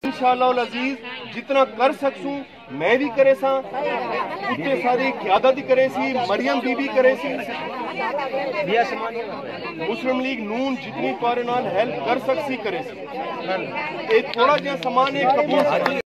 इंशाअल्लाह अजीज जितना कर सकूं मैं भी करे सा, उतने सारी क़यादत करे सी, मरियम बीबी करे सी, मुस्लिम लीग नून जितनी तुम्हारे नाल हेल्प कर सकसी करे सी। थोड़ा जहा समान एक